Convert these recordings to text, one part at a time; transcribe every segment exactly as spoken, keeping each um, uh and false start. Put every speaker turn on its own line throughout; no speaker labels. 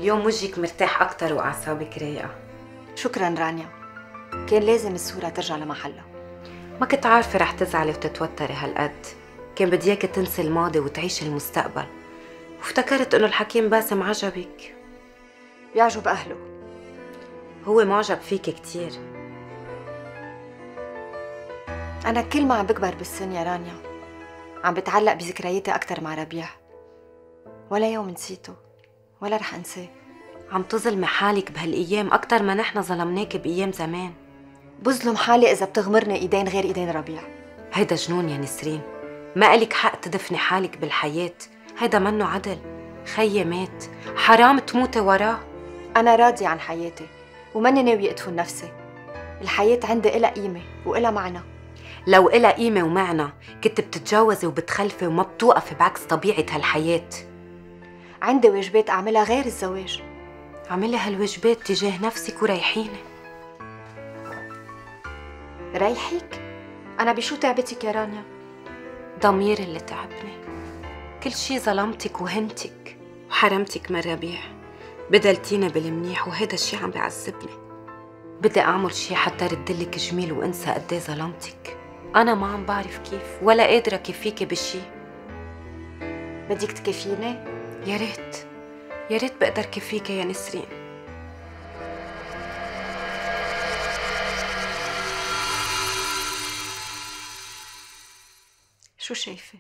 اليوم وجهك مرتاح أكتر وأعصابك رايقة.
شكراً رانيا، كان لازم الصورة ترجع لمحلها.
ما كنت عارفة رح تزعلي وتتوتري هالقد، كان بدي اياكي تنسي الماضي وتعيشي المستقبل، وافتكرت إنه الحكيم باسم عجبك.
بيعجب أهله.
هو معجب فيكي كتير.
أنا كل ما عم بكبر بالسن يا رانيا عم بتعلق بذكرياتي أكتر مع ربيع، ولا يوم نسيته ولا رح أنساه.
عم تظلمي حالك بهالأيام أكتر ما نحن ظلمناكي بأيام زمان.
بظلم حالي إذا بتغمرني إيدين غير إيدين ربيع.
هيدا جنون يا نسرين، ما إلك حق تدفني حالك بالحياة، هيدا منه عدل. خيي مات، حرام تموتي وراه.
أنا راضية عن حياتي وماني ناوية أدفن نفسي. الحياة عندي إلها قيمة وإلها معنى.
لو إلها قيمة ومعنى كنت بتتجوزي وبتخلفي وما بتوقفي بعكس طبيعة هالحياة.
عندي واجبات أعملها غير الزواج.
اعملي هالواجبات تجاه نفسك وريحيني.
ريحيك؟ أنا بشو تعبتك يا رانيا؟
ضميري اللي تعبني. كل شي ظلمتك وهنتك وحرمتك من ربيع، بدلتيني بالمنيح وهيدا الشي عم بيعذبني. بدي أعمل شي حتى ردلك جميل وأنسى قدي ظلمتك. أنا ما عم بعرف كيف ولا قادرة كفيكي بشي.
بدك تكفيني؟
يا ريت يا ريت بقدر كفيكي يا نسرين.
شو شايفة؟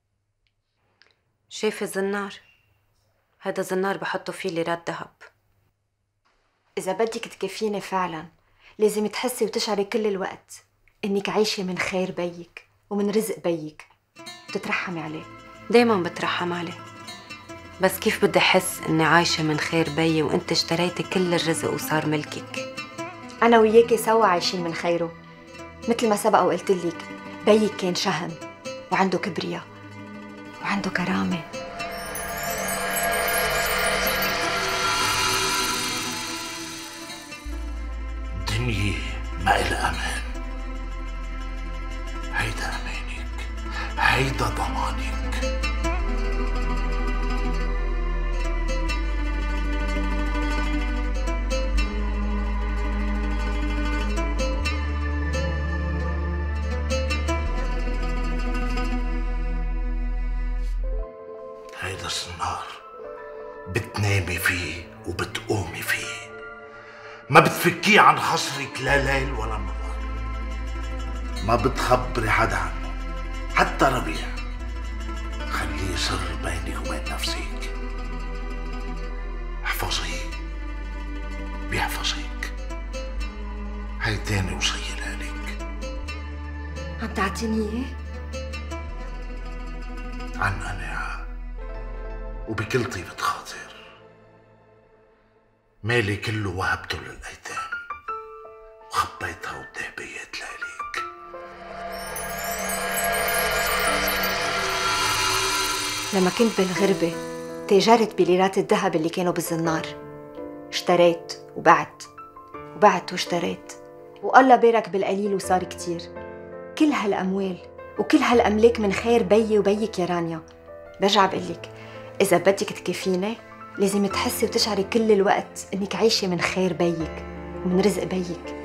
شايفة زنار، هذا زنار بحطوا فيه ليرات ذهب.
إذا بدك تكفيني فعلا لازم تحسي وتشعري كل الوقت إنك عايشة من خير بيك ومن رزق بيك وتترحمي عليه.
دايما بترحم عليه، بس كيف بدي أحس إني عايشة من خير بيي وإنت اشتريتي كل الرزق وصار ملكك؟
أنا وياكي سوا عايشين من خيره، مثل ما سبق وقلت لك بيك كان شهم وعنده كبرياء وعنده كرامة.
دنيا ما إلها أمان، هيدا أمانك، هيدا ضمانك. هيدا السنار بتنامي فيه وبتقومي فيه، ما بتفكيه عن خصرك لا ليل ولا نهار، ما بتخبري حدا عنه حتى ربيع. خليه سر بينك وبين نفسك، احفظيه بيحفظك. هي تاني وصية لك.
عم تعطيني إياه؟
عن قناعة وبكل طيبة خاطر. مالي كله وهبته للأيتام وخبيتها والذهبيات لإليك.
لما كنت بالغربة تاجرت بليرات الذهب اللي كانوا بالزنار، اشتريت وبعت وبعت واشتريت، والله بارك بالقليل وصار كتير. كل هالأموال وكل هالأملاك من خير بيي وبيك يا رانيا. برجع بقلك إذا بدك تكفيني لازم تحسي وتشعري كل الوقت إنك عايشة من خير بيك ومن رزق بيك.